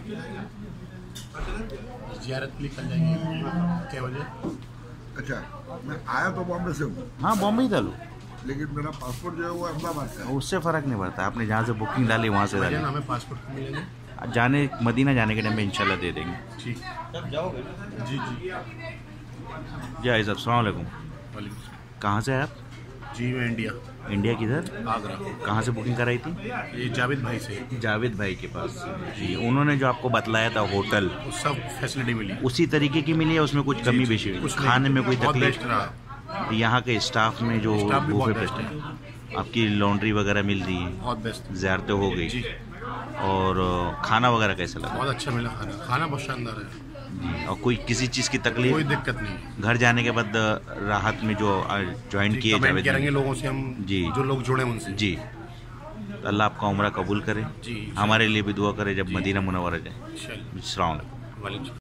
ज़ियारत के लिए कल जाएंगे क्या बजे? अच्छा, मैं आया तो बॉम्बे से हूँ, हाँ बॉम्बे ही डालो, लेकिन मेरा पासपोर्ट जो है वो अहमदाबाद का है। उससे फ़र्क नहीं पड़ता, आपने जहाँ से बुकिंग डाली वहाँ से डाली। हमें पासपोर्ट मिलेंगे जाने मदीना जाने के टाइम में इंशाल्लाह दे देंगे। ठीक, तब जाओगे? जी जी। जी भाई साहब, अस्सलाम वालेकुम। वालेकुम। कहाँ से हैं आप? जी मैं इंडिया किधर? आगरा। कहाँ से बुकिंग कराई थी? ये जावेद भाई से। जावेद भाई के पास जी। उन्होंने जो आपको बतलाया था होटल, वो सब फैसिलिटी मिली, उसी तरीके की मिली है? उसमें कुछ कमी बेशी हुई? कुछ खाने में कोई बहुत तकलीफ? बेस्ट रहा। यहाँ के स्टाफ में जो स्टाफ भी बहुत बूफे बेस्ट पे है, आपकी लॉन्ड्री वगैरह मिल रही है, बहुत बेस्ट। ज़ियारतें हो गई जी, और खाना वगैरह कैसा लगा? बहुत अच्छा मिला खाना, खाना बहुत शानदार है, जी। और कोई किसी चीज़ की कोई तकलीफ? दिक्कत नहीं है। घर जाने के बाद राहत में जो ज्वाइन जी, किए कमेंट जावेद करेंगे भाई? लोगों से हम, जी। जो लोग जुड़े उनसे। जी, तो अल्लाह आपका उम्रा कबूल करे, जी, हमारे लिए भी दुआ करे जब जी। मदीना मुनव्वरा जाए। चलिए, अस्सलाम वालेकुम। वालेकुम।